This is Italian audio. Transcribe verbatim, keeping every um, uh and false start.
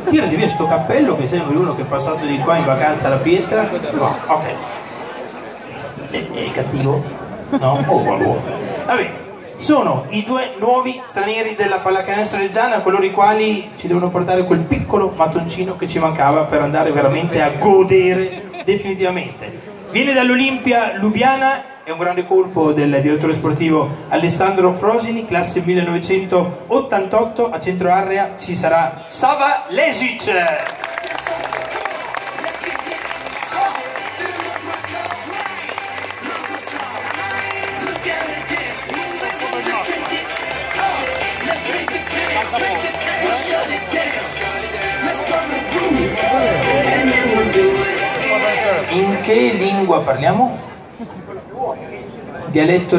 tirati via sto cappello che sembri uno che è passato di qua in vacanza alla pietra. No, ok. È, è cattivo? No? Oh, buono. Vabbè, sono i due nuovi stranieri della pallacanestro reggiana, coloro i quali ci devono portare quel piccolo mattoncino che ci mancava per andare veramente a godere definitivamente. Viene dall'Olimpia Lubiana, è un grande colpo del direttore sportivo Alessandro Frosini, classe millenovecentottantotto, a centro area ci sarà Sava Lesic. In che lingua parliamo? Dialetto